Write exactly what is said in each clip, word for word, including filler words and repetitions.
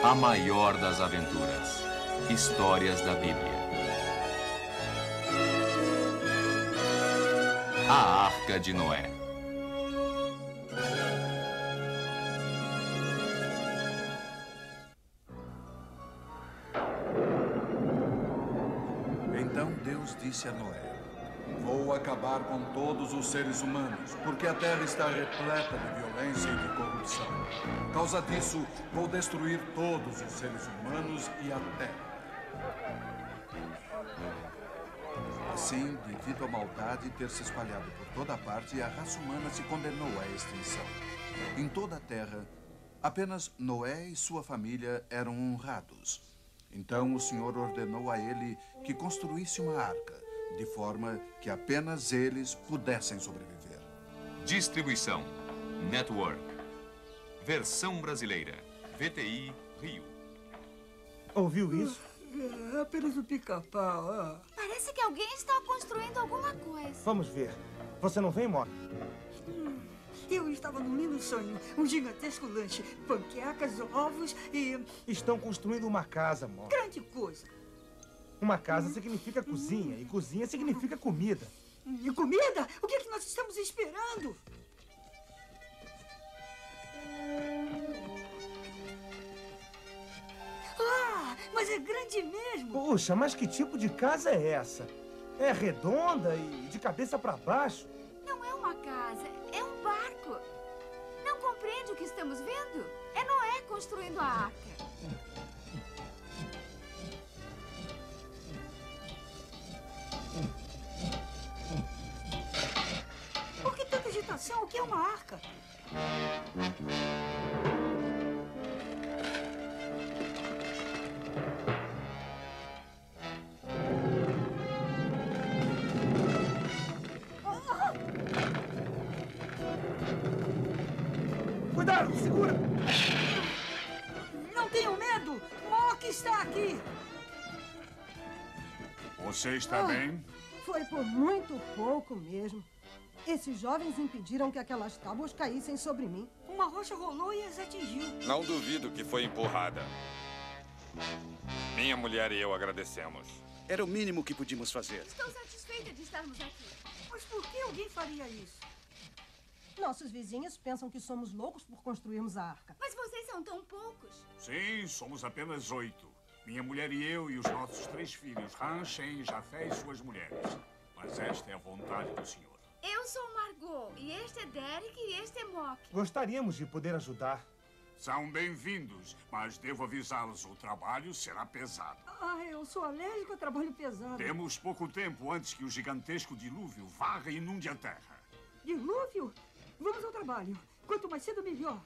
A maior das aventuras. Histórias da Bíblia. A Arca de Noé. Então Deus disse a Noé: vou acabar com todos os seres humanos, porque a terra está repleta de violência e de corrupção. Por causa disso, vou destruir todos os seres humanos e a terra. Assim, devido à maldade ter se espalhado por toda a parte, a raça humana se condenou à extinção. Em toda a terra, apenas Noé e sua família eram honrados. Então o Senhor ordenou a ele que construísse uma arca, de forma que apenas eles pudessem sobreviver. Distribuição Network. Versão brasileira. V T I Rio. Ouviu isso? É apenas um pica-pau. Ah. Parece que alguém está construindo alguma coisa. Vamos ver. Você não vem, Mo? Hum, eu estava num lindo sonho. Um gigantesco lanche, panquecas, ovos e... Estão construindo uma casa, Mo. Grande coisa. Uma casa significa cozinha, e cozinha significa comida. E comida? O que é que nós estamos esperando? Ah, mas é grande mesmo. Puxa, mas que tipo de casa é essa? É redonda e de cabeça para baixo? Não é uma casa, é um barco. Não compreende o que estamos vendo? É Noé construindo a arca. Por que tanta agitação? O que é uma arca? Cuidado, segura! Não tenham medo! Mock está aqui! Você está bem? Foi por muito pouco mesmo. Esses jovens impediram que aquelas tábuas caíssem sobre mim. Uma rocha rolou e as atingiu. Não duvido que foi empurrada. Minha mulher e eu agradecemos. Era o mínimo que podíamos fazer. Estou satisfeita de estarmos aqui. Mas por que alguém faria isso? Nossos vizinhos pensam que somos loucos por construirmos a arca. Mas vocês são tão poucos. Sim, somos apenas oito. Minha mulher e eu e os nossos três filhos, Han, Shem, Jafé e suas mulheres. Mas esta é a vontade do Senhor. Eu sou Margot, e este é Derek e este é Mock. Gostaríamos de poder ajudar. São bem-vindos, mas devo avisá-los, o trabalho será pesado. Ah, eu sou alérgico a trabalho pesado. Temos pouco tempo antes que o gigantesco dilúvio varra e inunde a terra. Dilúvio? Vamos ao trabalho. Quanto mais cedo, melhor.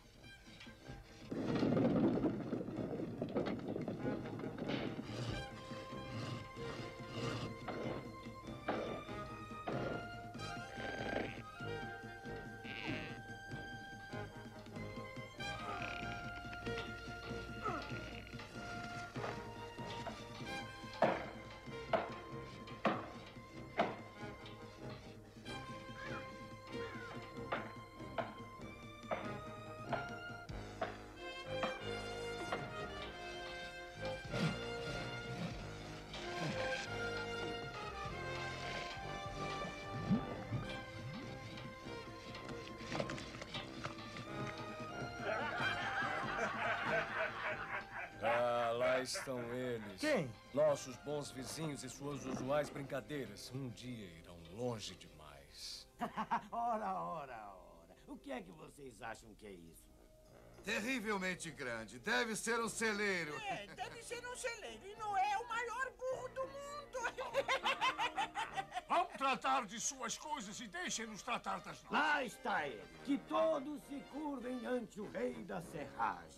Estão eles. Quem? Nossos bons vizinhos e suas usuais brincadeiras. Um dia irão longe demais. Ora, ora, ora. O que é que vocês acham que é isso? Terrivelmente grande. Deve ser um celeiro. É, deve ser um celeiro. E não é o maior burro do mundo. Vamos tratar de suas coisas e deixem-nos tratar das nossas. Lá está ele. Que todos se curvem ante o rei da serragem.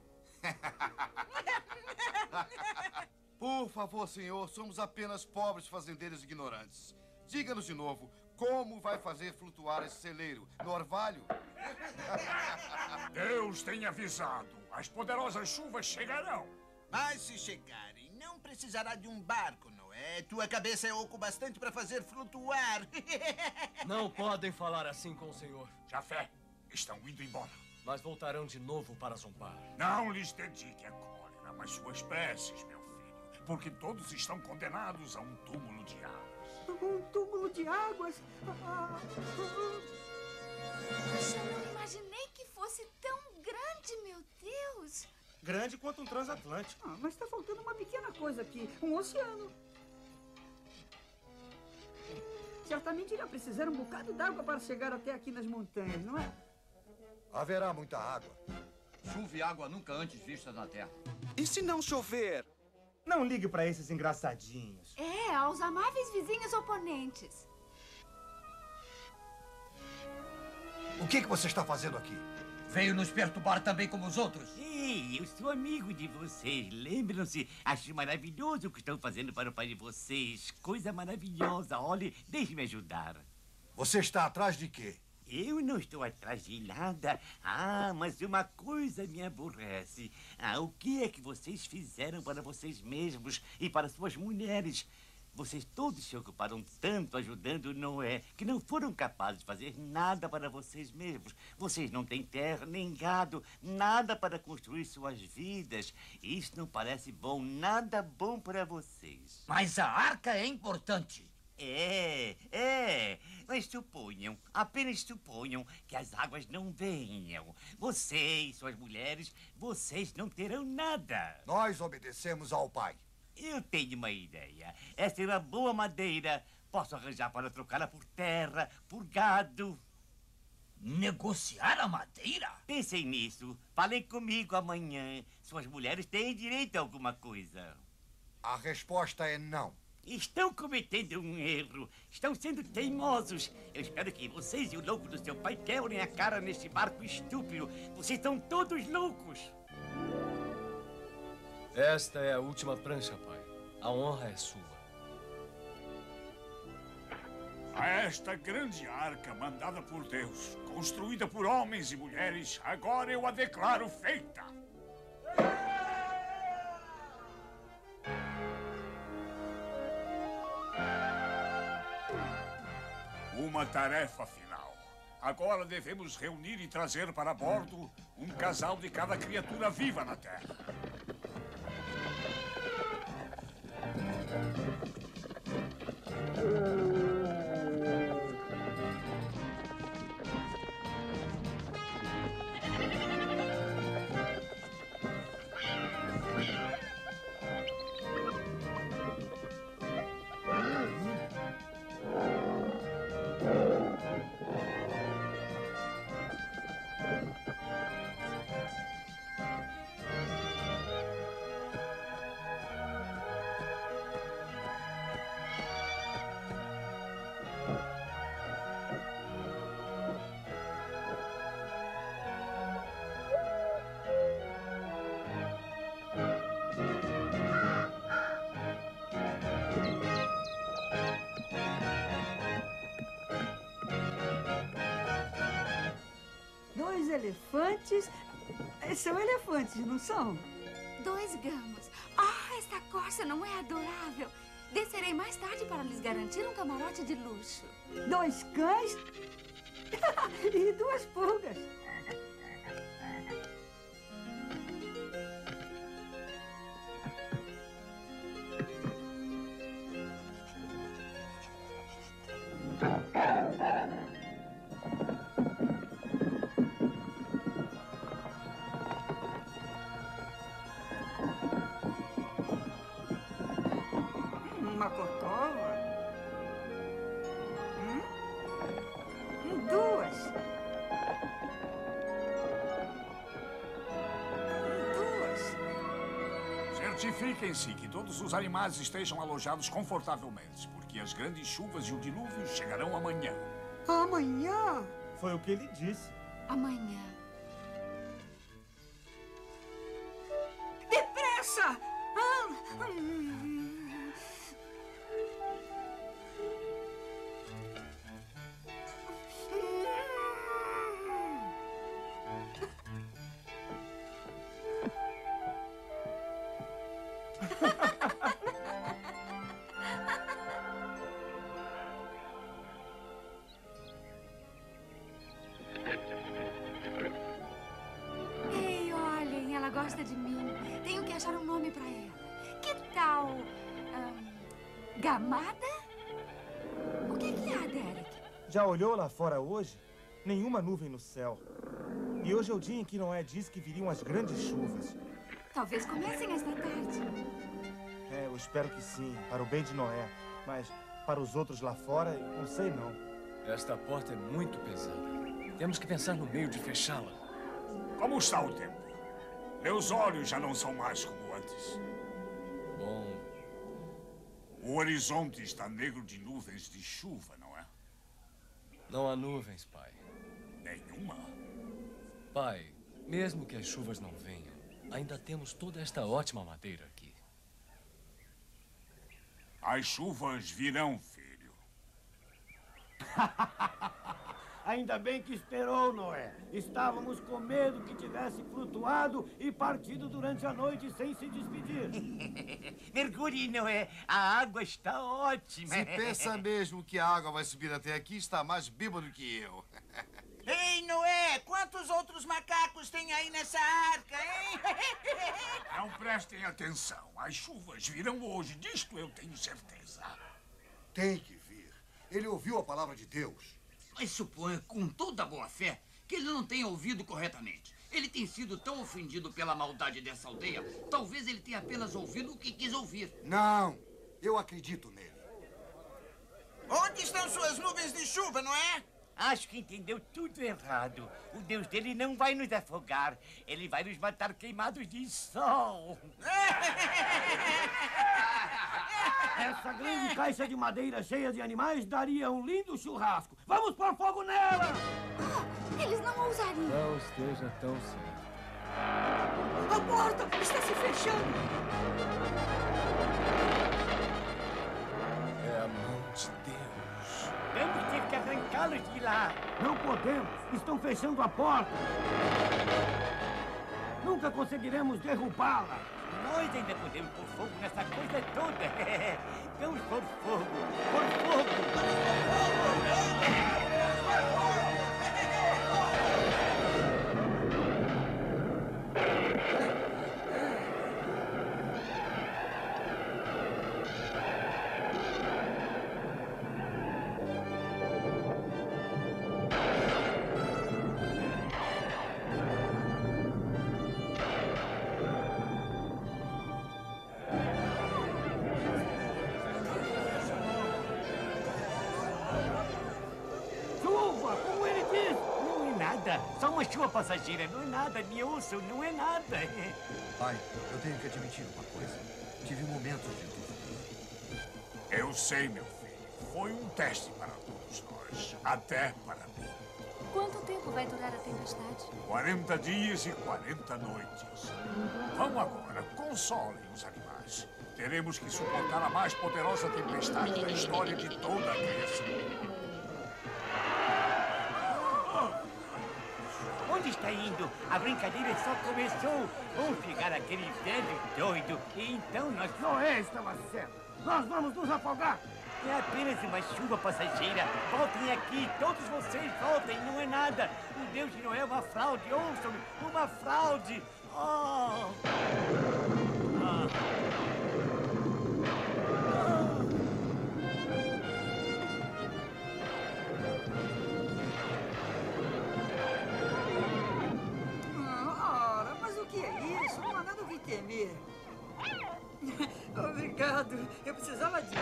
Por favor, senhor, somos apenas pobres fazendeiros ignorantes. Diga-nos de novo, como vai fazer flutuar esse celeiro? No orvalho? Deus tem avisado. As poderosas chuvas chegarão. Mas se chegarem, não precisará de um barco, não é? Tua cabeça é oco bastante para fazer flutuar. Não podem falar assim com o senhor. Jafé, estão indo embora. Mas voltarão de novo para zombar. Não lhes dedique a cólera. mas suas preces, meu filho. Porque todos estão condenados a um túmulo de águas. Um túmulo de águas? Ah, Puxa, eu não imaginei que fosse tão grande, meu Deus. Grande quanto um transatlântico. ah, mas está faltando uma pequena coisa aqui. Um oceano. Certamente irá precisar um bocado d'água para chegar até aqui nas montanhas, não é? Haverá muita água. Chuva e água nunca antes vistas na Terra. E se não chover? Não ligue pra esses engraçadinhos. É, aos amáveis vizinhos oponentes. O que, que você está fazendo aqui? Veio nos perturbar também como os outros. Ei, eu sou amigo de vocês. Lembram-se? Acho maravilhoso o que estão fazendo para o pai de vocês. Coisa maravilhosa. Olhe, deixe-me ajudar. Você está atrás de quê? Eu não estou atrás de nada. Ah, mas uma coisa me aborrece. Ah, o que é que vocês fizeram para vocês mesmos e para suas mulheres? Vocês todos se ocuparam tanto ajudando Noé que não foram capazes de fazer nada para vocês mesmos. Vocês não têm terra nem gado, nada para construir suas vidas. Isso não parece bom, nada bom para vocês. Mas a arca é importante. É, é. Mas suponham, apenas suponham que as águas não venham. Vocês, suas mulheres, vocês não terão nada. Nós obedecemos ao pai. Eu tenho uma ideia. Essa é uma boa madeira. Posso arranjar para trocá-la por terra, por gado. Negociar a madeira? Pensem nisso. Falem comigo amanhã. Suas mulheres têm direito a alguma coisa. A resposta é não. Estão cometendo um erro. Estão sendo teimosos. Eu espero que vocês e o louco do seu pai quebrem a cara nesse barco estúpido. Vocês estão todos loucos. Esta é a última prancha, pai. A honra é sua. A esta grande arca mandada por Deus, construída por homens e mulheres, agora eu a declaro feita. Uma tarefa final. Agora devemos reunir e trazer para bordo um casal de cada criatura viva na Terra. Dois elefantes. São elefantes, não são? Dois gamos. Ah, esta corça não é adorável? Descerei mais tarde para lhes garantir um camarote de luxo. Dois cães e duas pulgas. Uma cotova. Hum? Duas. Duas. Certifiquem-se que todos os animais estejam alojados confortavelmente, porque as grandes chuvas e o dilúvio chegarão amanhã. Amanhã? Foi o que ele disse. Amanhã. Depressa! Ah, hum. Ei, olhem, ela gosta de mim. Tenho que achar achar um nome para ela. Que tal... hum, Gamada? O que, que há, Derek? Já olhou lá fora hoje? Nenhuma nuvem no céu. E hoje é o dia em que Noé disse que viriam as grandes chuvas. Talvez comecem esta tarde. É, eu espero que sim, para o bem de Noé. Mas para os outros lá fora, não sei não. Esta porta é muito pesada. Temos que pensar no meio de fechá-la. Como está o tempo? Meus olhos já não são mais como antes. Bom... O horizonte está negro de nuvens de chuva, não é? Não há nuvens, pai. Nenhuma? Pai, mesmo que as chuvas não venham, ainda temos toda esta ótima madeira aqui. As chuvas virão, filho. Ainda bem que esperou, Noé. Estávamos com medo que tivesse flutuado e partido durante a noite sem se despedir. Mergulhe, Noé. A água está ótima. Se pensa mesmo que a água vai subir até aqui, está mais bêbado que eu. Ei, Noé, quantos outros macacos tem aí nessa arca, hein? Não prestem atenção. As chuvas virão hoje, disto eu tenho certeza. Tem que vir. Ele ouviu a palavra de Deus. Mas suponho, com toda a boa fé, que ele não tenha ouvido corretamente. Ele tem sido tão ofendido pela maldade dessa aldeia, talvez ele tenha apenas ouvido o que quis ouvir. Não, eu acredito nele. Onde estão suas nuvens de chuva, não é? Acho que entendeu tudo errado. O Deus dele não vai nos afogar. Ele vai nos matar queimados de sol. Essa grande caixa de madeira cheia de animais daria um lindo churrasco. Vamos pôr fogo nela! Ah, eles não ousariam. Não esteja tão certo. A porta está se fechando. É a mão de Deus. Vamos ter que arrancá-los de lá. Não podemos. Estão fechando a porta. Nunca conseguiremos derrubá-la. Nós ainda podemos pôr fogo nessa coisa toda. Vamos pôr fogo. Pôr fogo. Só uma chuva passageira, não é nada, me ouçam, não é nada. Pai, eu tenho que admitir uma coisa. Tive momentos de dúvida. Eu sei, meu filho. Foi um teste para todos nós. Até para mim. Quanto tempo vai durar a tempestade? quarenta dias e quarenta noites. Vão agora, consolem os animais. Teremos que suportar a mais poderosa tempestade da história de toda a criação. Onde está indo? A brincadeira só começou. Vamos pegar aquele velho doido e então nós... Noé estava certo. Nós vamos nos afogar. É apenas uma chuva passageira. Voltem aqui, todos vocês voltem, não é nada. O Deus de Noé é uma fraude, ouçam-me, uma fraude. Oh! Ah. Temer. Obrigado. Eu precisava disso.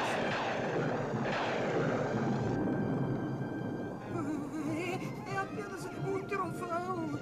É, é apenas um trovão.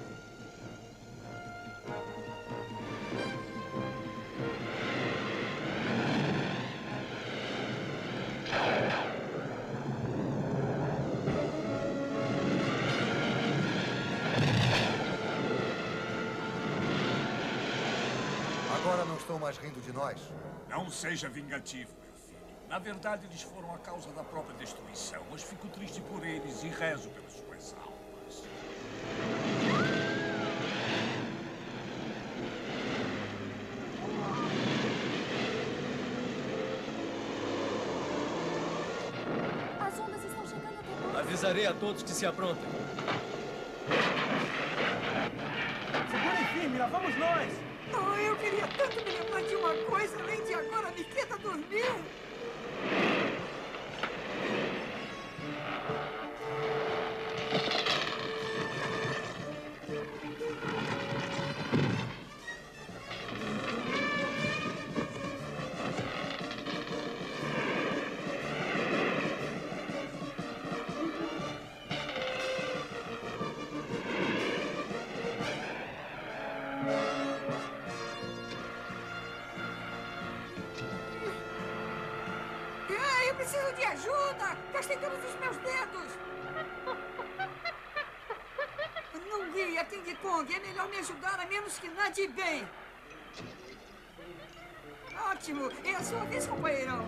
Agora não estão mais rindo de nós? Não seja vingativo, meu filho. Na verdade, eles foram a causa da própria destruição, mas fico triste por eles e rezo pelas suas almas. As ondas estão chegando até nós. Avisarei a todos que se aprontem. Segure firme, lá vamos nós! Oh, eu queria tanto me lembrar de uma coisa, além de agora me queda dormir. Eu preciso de ajuda! Gastei todos os meus dedos! Não guia, King Kong. É melhor me ajudar, a menos que nade bem. Ótimo! É a sua vez, companheirão.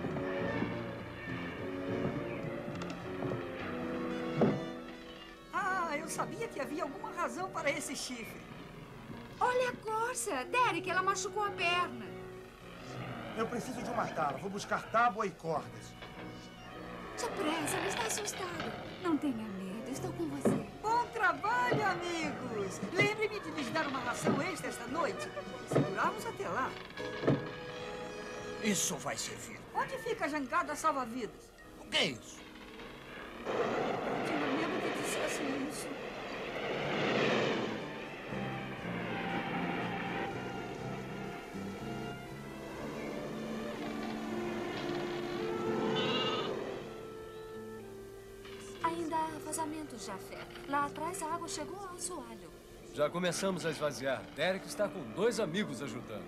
Ah, eu sabia que havia alguma razão para esse chifre. Olha a corça. Derek, ela machucou a perna. Eu preciso de uma tala. Vou buscar tábua e cordas. Depressa, ele está assustado. Não tenha medo, estou com você. Bom trabalho, amigos! Lembre-me de lhes dar uma ração extra esta noite. Segurarmos até lá. Isso vai servir. Onde fica a jangada salva-vidas? O que é isso? Tinha medo que dissesse isso. Ainda há vazamentos, Jafé. Lá atrás a água chegou ao assoalho. Já começamos a esvaziar. Derek está com dois amigos ajudando.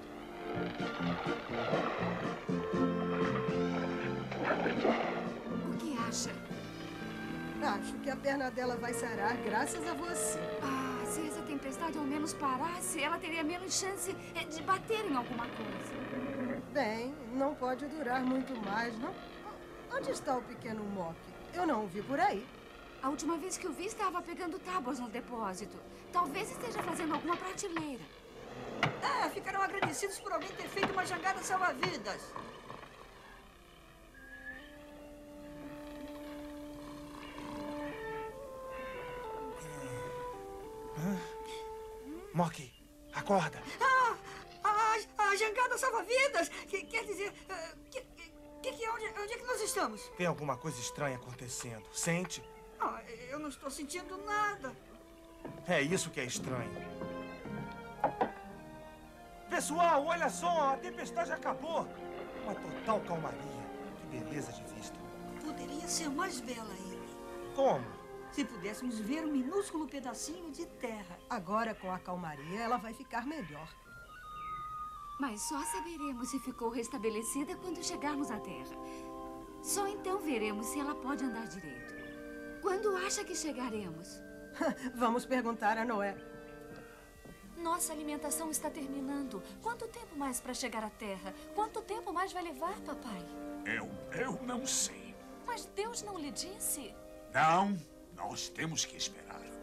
O que acha? Acho que a perna dela vai sarar graças a você. Ah, se essa tempestade ao menos parasse, ela teria menos chance de bater em alguma coisa. Bem, não pode durar muito mais, não? Onde está o pequeno Mock? Eu não o vi por aí. A última vez que o vi, estava pegando tábuas no depósito. Talvez esteja fazendo alguma prateleira. Ah, ficarão agradecidos por alguém ter feito uma jangada salva-vidas. Hã? Mock, acorda. Ah, a, a jangada salva-vidas! Que, quer dizer... Uh, que, que, que, onde, onde é que nós estamos? Tem alguma coisa estranha acontecendo. Sente? Ah, eu não estou sentindo nada. É isso que é estranho. Pessoal, olha só, a tempestade acabou. Uma total calmaria. Que beleza de vista. Poderia ser mais bela ainda. Como? Se pudéssemos ver um minúsculo pedacinho de terra. Agora, com a calmaria, ela vai ficar melhor. Mas só saberemos se ficou restabelecida quando chegarmos à Terra. Só então veremos se ela pode andar direito. Quando acha que chegaremos? Vamos perguntar a Noé. Nossa alimentação está terminando. Quanto tempo mais para chegar à Terra? Quanto tempo mais vai levar, papai? Eu, eu não sei. Mas Deus não lhe disse? Não, nós temos que esperar.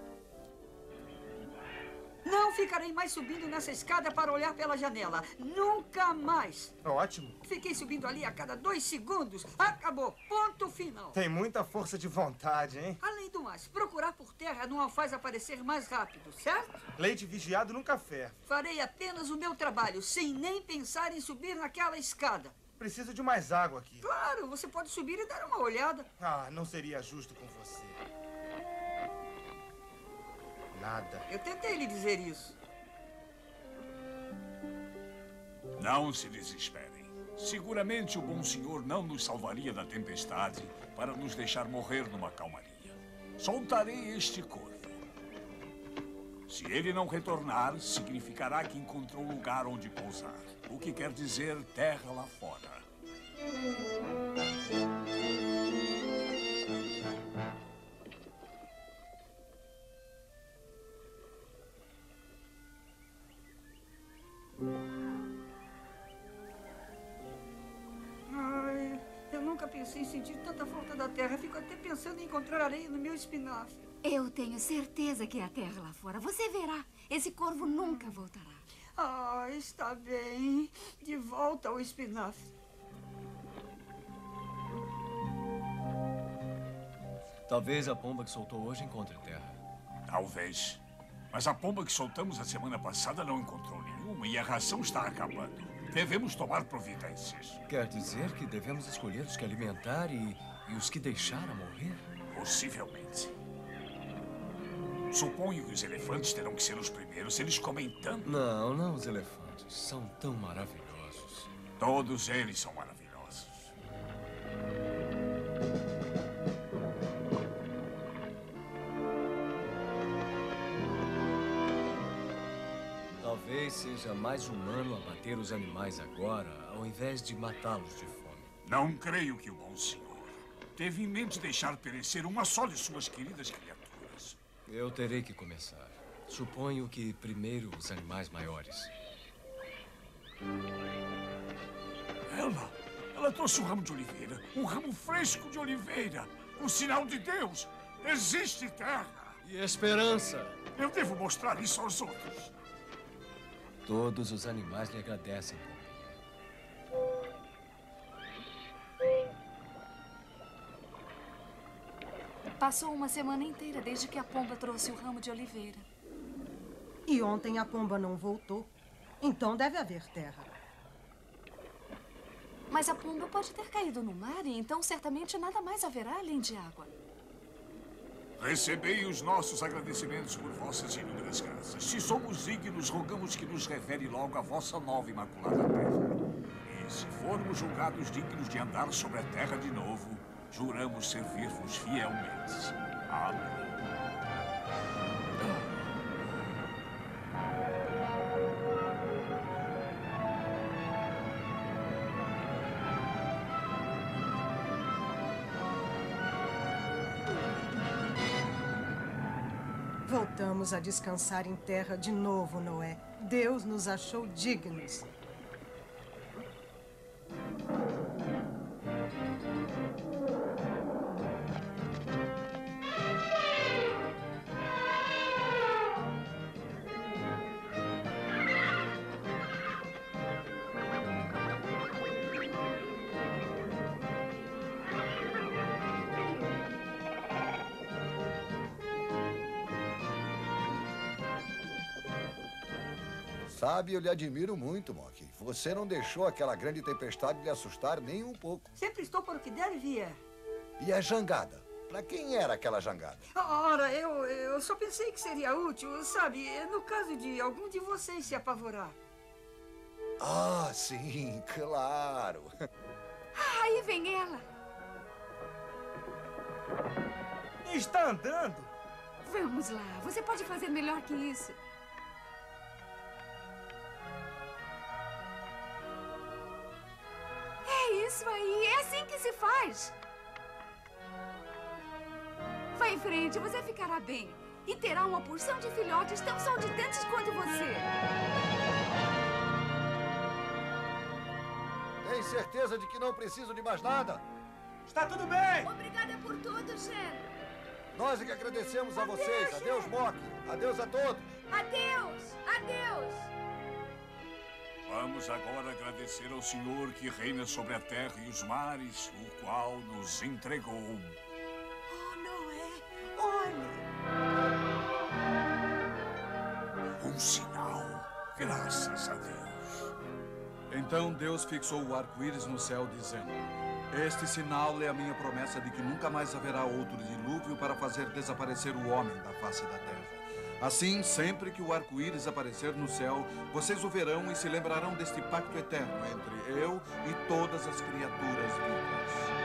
Não ficarei mais subindo nessa escada para olhar pela janela. Nunca mais. Ótimo. Fiquei subindo ali a cada dois segundos. Acabou. Ponto final. Tem muita força de vontade, hein? Além do mais, procurar por terra não a faz aparecer mais rápido, certo? Leite vigiado nunca ferve. Farei apenas o meu trabalho, sem nem pensar em subir naquela escada. Preciso de mais água aqui. Claro, você pode subir e dar uma olhada. Ah, não seria justo com você. Nada. Eu tentei lhe dizer isso. Não se desesperem. Seguramente o bom senhor não nos salvaria da tempestade para nos deixar morrer numa calmaria. Soltarei este corvo. Se ele não retornar, significará que encontrou lugar onde pousar. O que quer dizer terra lá fora. Ai, eu nunca pensei em sentir tanta falta da terra. Fico até pensando em encontrar areia no meu espinafre. Eu tenho certeza que é a terra lá fora. Você verá. Esse corvo nunca voltará. Ah, está bem. De volta ao espinafre. Talvez a pomba que soltou hoje encontre terra. Talvez. Mas a pomba que soltamos a semana passada não encontrou nenhum. nenhuma e a ração está acabando. Devemos tomar providências. Quer dizer que devemos escolher os que alimentar e, e os que deixar a morrer? Possivelmente. Suponho que os elefantes terão que ser os primeiros. Eles comem tanto. Não, não os elefantes. São tão maravilhosos. Todos eles são maravilhosos. Talvez seja mais humano abater os animais agora, ao invés de matá-los de fome. Não creio que o bom senhor teve em mente deixar perecer uma só de suas queridas criaturas. Eu terei que começar. Suponho que primeiro os animais maiores. Ela, ela trouxe um ramo de oliveira, um ramo fresco de oliveira, o sinal de Deus. Existe terra. E esperança. Eu devo mostrar isso aos outros. Todos os animais lhe agradecem, Pombinha. Passou uma semana inteira desde que a pomba trouxe o ramo de oliveira. E ontem a pomba não voltou. Então deve haver terra. Mas a pomba pode ter caído no mar e então certamente nada mais haverá além de água. Recebei os nossos agradecimentos por vossas inúmeras graças. Se somos dignos, rogamos que nos revele logo a vossa nova imaculada terra. E se formos julgados dignos de andar sobre a terra de novo, juramos servir-vos fielmente. Amém. Voltamos a descansar em terra de novo, Noé. Deus nos achou dignos. Sabe, eu lhe admiro muito, Mock. Você não deixou aquela grande tempestade lhe assustar nem um pouco. Sempre estou para o que der e vier. E a jangada? Para quem era aquela jangada? Ora, eu, eu só pensei que seria útil, sabe, no caso de algum de vocês se apavorar. Ah, sim, claro. Ah, aí vem ela. Está andando? Vamos lá, você pode fazer melhor que isso. É isso aí, é assim que se faz. Vá em frente, você ficará bem. E terá uma porção de filhotes tão saltitantes quanto você. Tem certeza de que não preciso de mais nada? Está tudo bem. Obrigada por tudo, Shen. Nós é que agradecemos a vocês. Adeus, Mock. Adeus a todos. Adeus, adeus. Vamos agora agradecer ao Senhor que reina sobre a terra e os mares, o qual nos entregou. Oh, Noé, olhe! Um sinal. Graças a Deus. Então Deus fixou o arco-íris no céu, dizendo: este sinal é a minha promessa de que nunca mais haverá outro dilúvio para fazer desaparecer o homem da face da terra. Assim, sempre que o arco-íris aparecer no céu, vocês o verão e se lembrarão deste pacto eterno entre eu e todas as criaturas vivas.